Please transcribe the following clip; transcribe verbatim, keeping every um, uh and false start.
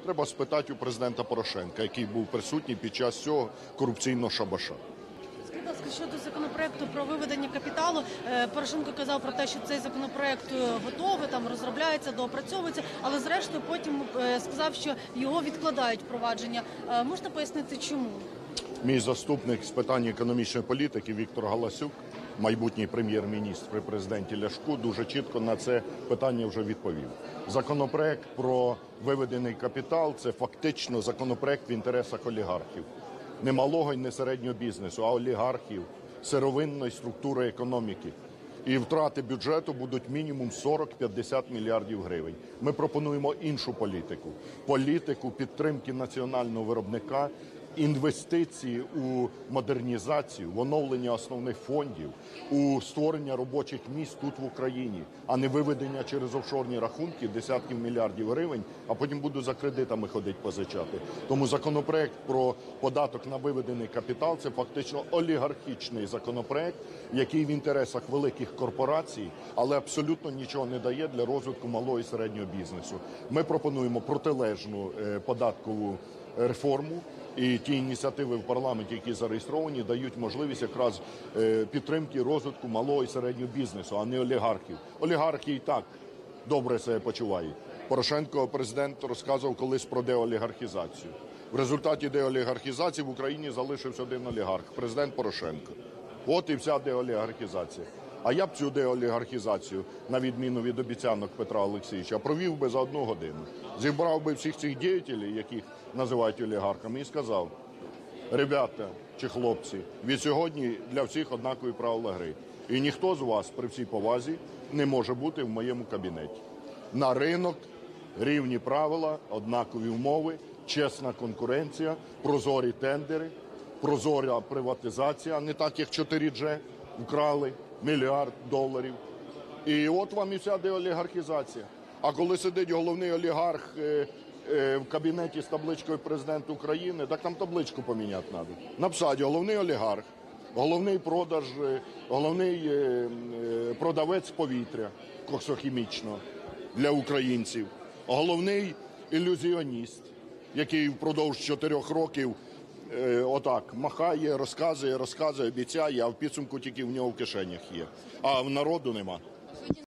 треба спитати у президента Порошенка, який був присутній під час цього корупційного шабаша. Скажіть, будь ласка, щодо законопроекту про виведення капіталу, Порошенко казав про те, що цей законопроект готовий, там розробляється, доопрацьовується, але зрештою потім сказав, що його відкладають впровадження. Можете пояснити, чому? Мій заступник з питань економічної політики Віктор Галасюк, майбутній прем'єр-міністр при президенті Ляшку, дуже чітко на це питання вже відповів. Законопроект про виведений капітал – це фактично законопроект в інтересах олігархів. Не малого і не середнього бізнесу, а олігархів, сировинної структури економіки. І втрати бюджету будуть мінімум сорок-п'ятдесят мільярдів гривень. Ми пропонуємо іншу політику. Політику підтримки національного виробника, інвестиції у модернізацію, в оновлення основних фондів, у створення робочих місць тут в Україні, а не виведення через офшорні рахунки десятків мільярдів гривень, а потім буду за кредитами ходити позичати. Тому законопроект про податок на виведений капітал – це фактично олігархічний законопроект, який в інтересах великих корпорацій, але абсолютно нічого не дає для розвитку малого і середнього бізнесу. Ми пропонуємо протилежну податкову реформу, і ті ініціативи в парламенті, які зареєстровані, дають можливість якраз підтримки розвитку малого і середнього бізнесу, а не олігархів. Олігархи і так добре себе почувають. Порошенко, президент, розказував колись про деолігархізацію. В результаті деолігархізації в Україні залишився один олігарх – президент Порошенко. От і вся деолігархізація. А я б цю деолігархізацію, на відміну від обіцянок Петра Олексійовича, провів би за одну годину. Зібрав би всіх цих діятелів, яких називають олігархами, і сказав: ребята чи хлопці, від сьогодні для всіх однакові правила гри. І ніхто з вас, при всій повазі, не може бути в моєму кабінеті. На ринок рівні правила, однакові умови, чесна конкуренція, прозорі тендери, прозора приватизація, не так, як чотири джі, вкрали мільярд доларів. І от вам і вся деолігархізація. А коли сидить головний олігарх е, е, в кабінеті з табличкою «Президент України», так там табличку поміняти треба. Написати: головний олігарх, головний продаж, е, головний е, е, продавець повітря коксохімічного для українців, головний ілюзіоніст, який впродовж чотирьох років Е, отак махає, розказує, розказує, обіцяє, а в підсумку тільки в нього в кишенях є. А в народу нема.